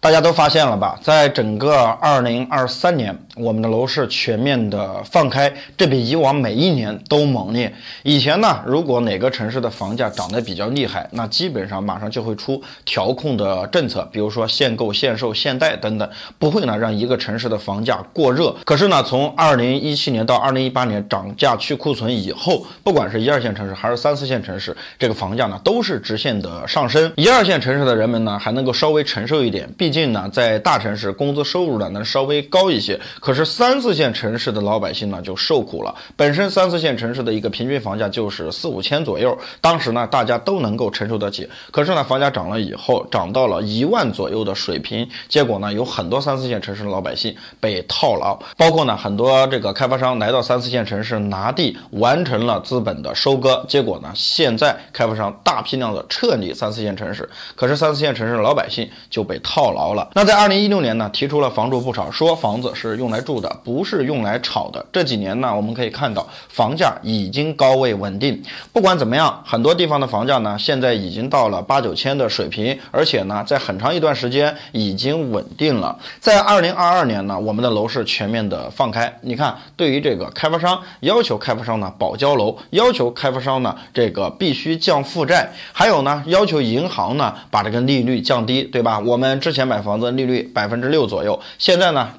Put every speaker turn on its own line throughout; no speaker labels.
大家都发现了吧，在整个2023年，我们的楼市全面的放开，这比以往每一年都猛烈。以前呢，如果哪个城市的房价涨得比较厉害，那基本上马上就会出调控的政策，比如说限购、限售、限贷等等，不会呢让一个城市的房价过热。可是呢，从2017年到2018年涨价去库存以后，不管是1、2线城市还是3、4线城市，这个房价呢都是直线的上升。1、2线城市的人们呢还能够稍微承受一点，毕竟呢在大城市工资收入呢能稍微高一些。可是3、4线城市的老百姓呢就受苦了。本身3、4线城市的一个平均房价就是4、5千左右，当时呢大家都能够承受得起。可是呢房价涨了以后，涨到了1万左右的水平，结果呢有很多3、4线城市的老百姓被套牢，包括呢很多这个开发商来到3、4线城市拿地，完成了资本的收割，结果呢现在开发商大批量的撤离3、4线城市，可是3、4线城市的老百姓就被套牢了。那在2016年呢提出了房住不炒，说房子是用来住的，不是用来炒的。这几年呢我们可以看到房价已经高位稳定，不管怎么样，很多地方的房价呢现在已经到了8、9千的水平，而且呢在很长一段时间已经稳定了。在2022年呢我们的楼市全面的放开，你看对于这个开发商，要求开发商呢保交楼，要求开发商呢这个必须降负债，还有呢要求银行呢把这个利率降低，对吧？我们之前买房子利率6%左右，现在呢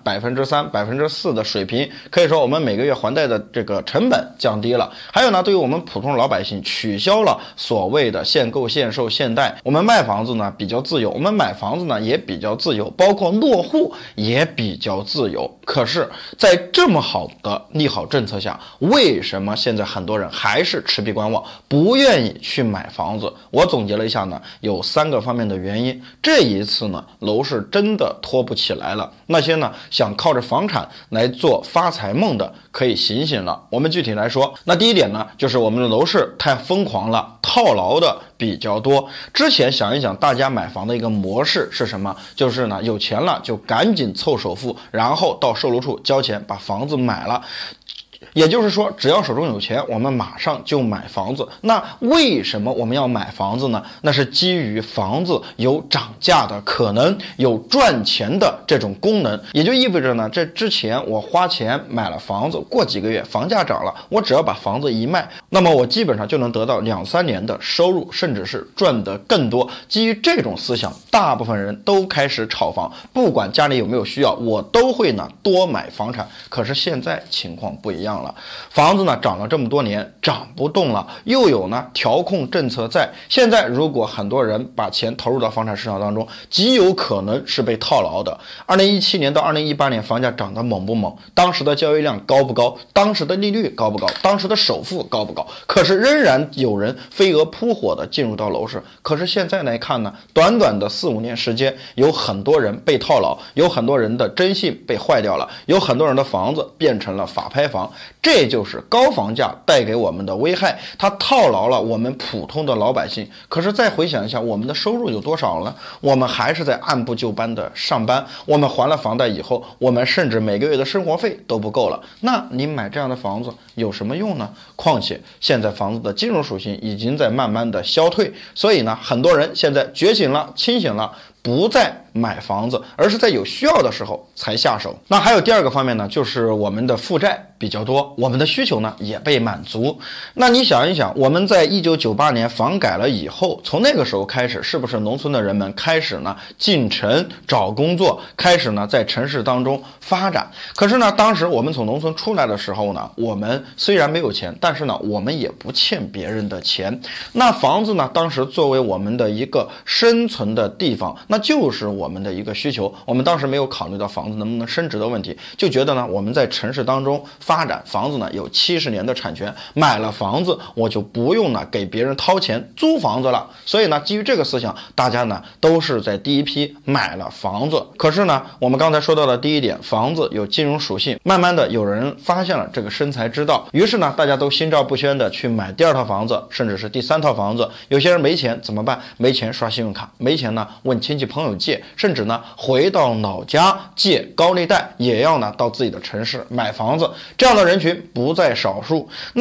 3%、4%的水平，可以说我们每个月还贷的这个成本降低了。还有呢，对于我们普通老百姓取消了所谓的限购、限售、限贷，我们卖房子呢比较自由，我们买房子呢也比较自由，包括落户也比较自由。可是在这么好的利好政策下，为什么现在很多人还是持币观望，不愿意去买房子？我总结了一下呢，有3个方面的原因。这一次呢楼市真的拖不起来了，那些呢想靠着房产来做发财梦的可以醒醒了。我们具体来说，那第一点呢就是我们的楼市太疯狂了，套牢的比较多。之前想一想大家买房的一个模式是什么，就是呢有钱了就赶紧凑首付，然后到售楼处交钱把房子买了。也就是说，只要手中有钱，我们马上就买房子。那为什么我们要买房子呢？那是基于房子有涨价的可能，有赚钱的这种功能。也就意味着呢，这之前我花钱买了房子，过几个月房价涨了，我只要把房子一卖，那么我基本上就能得到2、3年的收入，甚至是赚得更多。基于这种思想，大部分人都开始炒房，不管家里有没有需要，我都会呢多买房产。可是现在情况不一样了，房子呢涨了这么多年，涨不动了，又有呢调控政策在。现在如果很多人把钱投入到房产市场当中，极有可能是被套牢的。2017年到2018年房价涨得猛不猛？当时的交易量高不高？当时的利率高不高？当时的首付高不高？可是仍然有人飞蛾扑火的进入到楼市。可是现在来看呢，短短的4、5年时间，有很多人被套牢，有很多人的征信被坏掉了，有很多人的房子变成了法拍房。这就是高房价带给我们的危害，它套牢了我们普通的老百姓。可是再回想一下，我们的收入有多少呢？我们还是在按部就班的上班，我们还了房贷以后，我们甚至每个月的生活费都不够了。那你买这样的房子有什么用呢？况且现在房子的金融属性已经在慢慢的消退，所以呢，很多人现在觉醒了，清醒了，不再买房子，而是在有需要的时候才下手。那还有第2个方面呢，就是我们的负债比较多，我们的需求呢也被满足。那你想一想，我们在1998年房改了以后，从那个时候开始，是不是农村的人们开始呢进城找工作，开始呢在城市当中发展？可是呢，当时我们从农村出来的时候呢，我们虽然没有钱，但是呢我们也不欠别人的钱。那房子呢，当时作为我们的一个生存的地方，那就是我们的一个需求。我们当时没有考虑到房子能不能升值的问题，就觉得呢我们在城市当中发展，房子呢有70年的产权，买了房子我就不用呢给别人掏钱租房子了。所以呢基于这个思想，大家呢都是在第一批买了房子。可是呢我们刚才说到的第一点，房子有金融属性，慢慢的有人发现了这个生财之道，于是呢大家都心照不宣的去买第2套房子，甚至是第3套房子。有些人没钱怎么办？没钱刷信用卡，没钱呢问亲戚朋友借，甚至呢回到老家借高利贷，也要呢到自己的城市买房子。这样的人群不在少数。那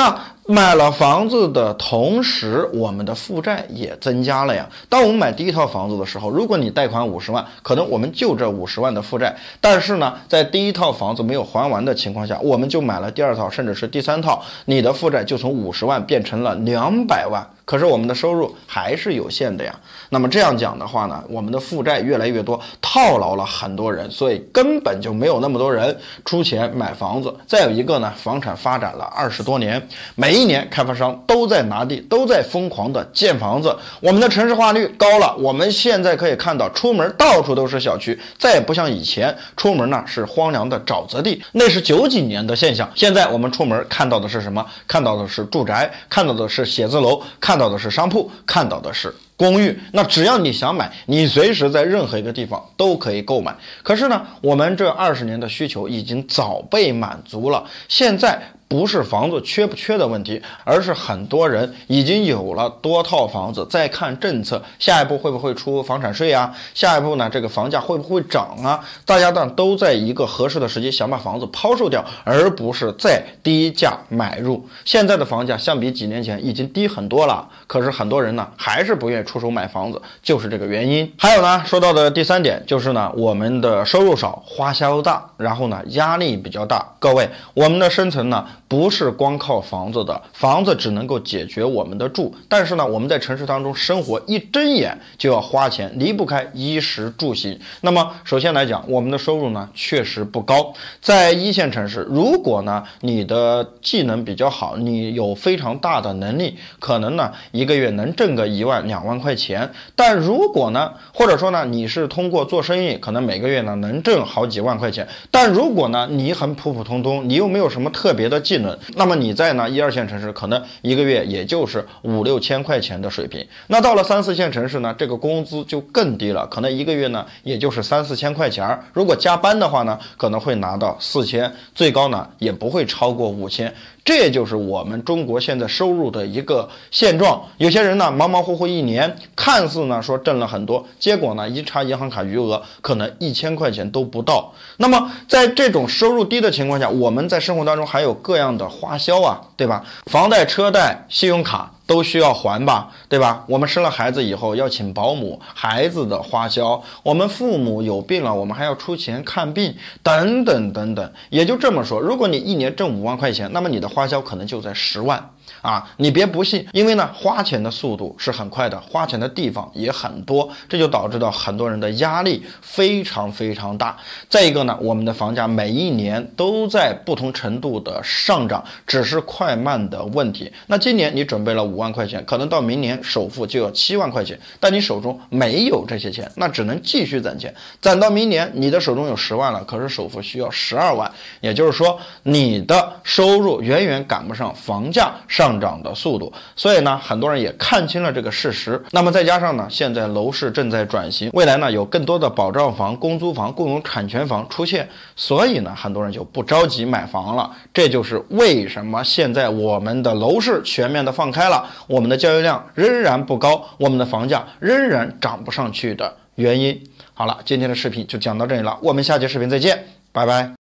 买了房子的同时，我们的负债也增加了呀。当我们买第一套房子的时候，如果你贷款50万，可能我们就这50万的负债，但是呢，在第一套房子没有还完的情况下，我们就买了第二套甚至是第三套，你的负债就从50万变成了200万。可是我们的收入还是有限的呀。那么这样讲的话呢，我们的负债越来越多，套牢了很多人，所以根本就没有那么多人出钱买房子。再有一个呢，房产发展了20多年，每一年开发商都在拿地，都在疯狂的建房子。我们的城市化率高了，我们现在可以看到出门到处都是小区，再也不像以前出门呢是荒凉的沼泽地，那是90几年的现象。现在我们出门看到的是什么？看到的是住宅，看到的是写字楼，看到的是商铺，看到的是公寓。那只要你想买，你随时在任何一个地方都可以购买。可是呢，我们这20年的需求已经早被满足了，现在不是房子缺不缺的问题，而是很多人已经有了多套房子，在看政策，下一步会不会出房产税啊？下一步呢，这个房价会不会涨啊？大家呢都在一个合适的时机想把房子抛售掉，而不是再低价买入。现在的房价相比几年前已经低很多了，可是很多人呢还是不愿意出手买房子，就是这个原因。还有呢，说到的第3点就是呢，我们的收入少，花销大，然后呢压力比较大。各位，我们的生存呢不是光靠房子的，房子只能够解决我们的住，但是呢，我们在城市当中生活，一睁眼就要花钱，离不开衣食住行。那么首先来讲，我们的收入呢确实不高，在1线城市，如果呢你的技能比较好，你有非常大的能力，可能呢一个月能挣个1万2万块钱。但如果呢，或者说呢你是通过做生意，可能每个月呢能挣好几万块钱。但如果呢你很普普通通，你又没有什么特别的技能，那么你在呢1、2线城市可能一个月也就是5、6千块钱的水平。那到了3、4线城市呢，这个工资就更低了，可能一个月呢也就是3、4千块钱。如果加班的话呢，可能会拿到4千，最高呢也不会超过5千。这也就是我们中国现在收入的一个现状。有些人呢忙忙活活一年，看似呢说挣了很多，结果呢一查银行卡余额可能1000块钱都不到。那么在这种收入低的情况下，我们在生活当中还有各样的花销啊，对吧？房贷、车贷、信用卡都需要还吧，对吧？我们生了孩子以后要请保姆，孩子的花销，我们父母有病了，我们还要出钱看病，等等等等。也就这么说，如果你一年挣5万块钱，那么你的花销可能就在10万。你别不信，因为呢花钱的速度是很快的，花钱的地方也很多，这就导致到很多人的压力非常非常大。再一个呢，我们的房价每一年都在不同程度的上涨，只是快慢的问题。那今年你准备了5万块钱，可能到明年首付就要7万块钱，但你手中没有这些钱，那只能继续攒钱，攒到明年你的手中有10万了，可是首付需要12万，也就是说你的收入远远赶不上房价上涨的速度。所以呢，很多人也看清了这个事实。那么再加上呢，现在楼市正在转型，未来呢有更多的保障房、公租房、共有产权房出现，所以呢很多人就不着急买房了。这就是为什么现在我们的楼市全面的放开了，我们的交易量仍然不高，我们的房价仍然涨不上去的原因。好了，今天的视频就讲到这里了，我们下期视频再见，拜拜。